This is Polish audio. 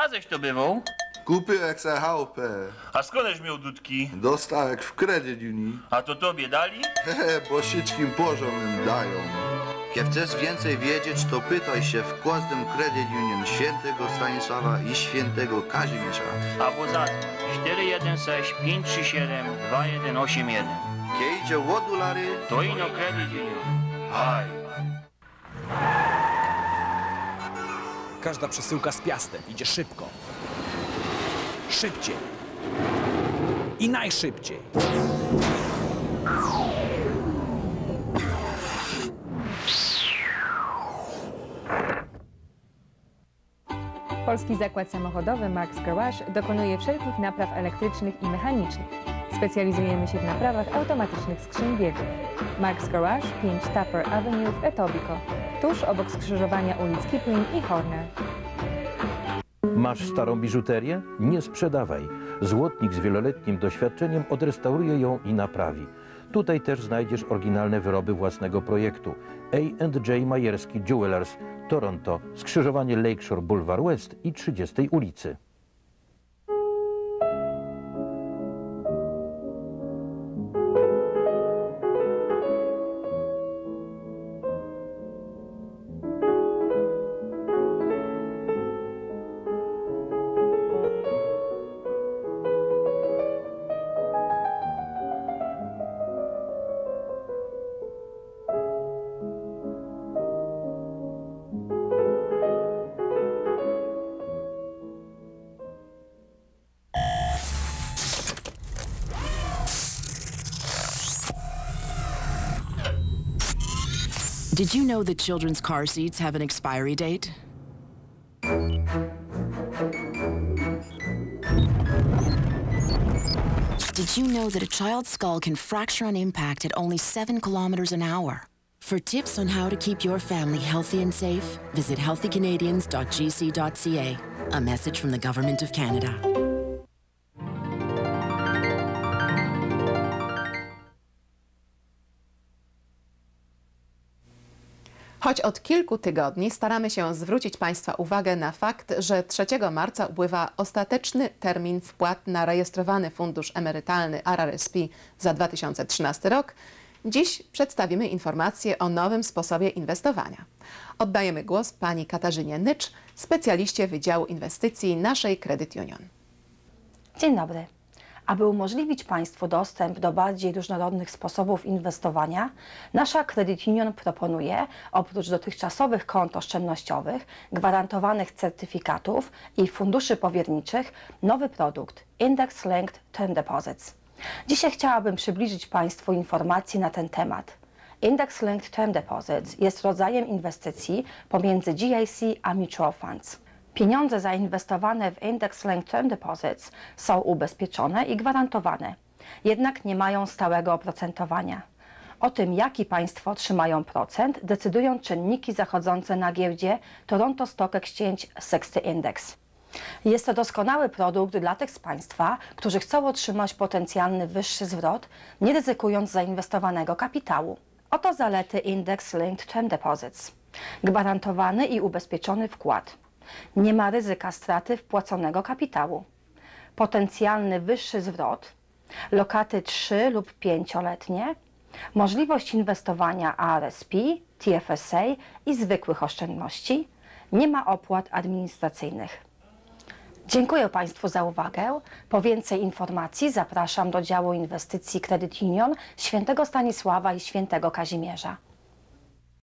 Kaześ to bywał? Kupiłek se chałupę. A skądeś miał dudki? Dostałek w kredyt Unii. A to tobie dali? Hehe, bo wszystkim porządnym dają. Jak chcesz więcej wiedzieć, to pytaj się w każdym Credit Union świętego Stanisława i świętego Kazimierza. Albo zadzwoń 416 537 2181. Kiedy idzie o dolary, To ino Credit Union. Haj. Każda przesyłka z piastem idzie szybko. Szybciej. I najszybciej. Polski Zakład Samochodowy Marks Garage dokonuje wszelkich napraw elektrycznych i mechanicznych. Specjalizujemy się w naprawach automatycznych skrzyń biegów. Marks Garage, 5 Tupper Avenue w Etobicoke, tuż obok skrzyżowania ulic Kipling i Horner. Masz starą biżuterię? Nie sprzedawaj. Złotnik z wieloletnim doświadczeniem odrestauruje ją i naprawi. Tutaj też znajdziesz oryginalne wyroby własnego projektu. A&J Majerski Jewelers, Toronto, skrzyżowanie Lakeshore Boulevard West i 30 ulicy. Did you know that children's car seats have an expiry date? Did you know that a child's skull can fracture on impact at only 7 kilometers an hour? For tips on how to keep your family healthy and safe, visit healthycanadians.gc.ca. A message from the Government of Canada. Choć od kilku tygodni staramy się zwrócić Państwa uwagę na fakt, że 3 marca upływa ostateczny termin wpłat na rejestrowany fundusz emerytalny RRSP za 2013 rok, dziś przedstawimy informacje o nowym sposobie inwestowania. Oddajemy głos pani Katarzynie Nycz, specjaliście Wydziału Inwestycji naszej Credit Union. Dzień dobry. Aby umożliwić Państwu dostęp do bardziej różnorodnych sposobów inwestowania, nasza Credit Union proponuje, oprócz dotychczasowych kont oszczędnościowych, gwarantowanych certyfikatów i funduszy powierniczych, nowy produkt Index Linked Term Deposits. Dzisiaj chciałabym przybliżyć Państwu informacje na ten temat. Index Linked Term Deposits jest rodzajem inwestycji pomiędzy GIC a Mutual Funds. Pieniądze zainwestowane w Index Linked Term Deposits są ubezpieczone i gwarantowane, jednak nie mają stałego oprocentowania. O tym, jaki Państwo otrzymają procent, decydują czynniki zachodzące na giełdzie Toronto Stock Exchange 60 Index. Jest to doskonały produkt dla tych z Państwa, którzy chcą otrzymać potencjalny wyższy zwrot, nie ryzykując zainwestowanego kapitału. Oto zalety Index Linked Term Deposits. Gwarantowany i ubezpieczony wkład. Nie ma ryzyka straty wpłaconego kapitału. Potencjalny wyższy zwrot. Lokaty 3- lub 5-letnie. Możliwość inwestowania RRSP, TFSA i zwykłych oszczędności. Nie ma opłat administracyjnych. Dziękuję Państwu za uwagę. Po więcej informacji zapraszam do działu inwestycji Credit Union Świętego Stanisława i Świętego Kazimierza.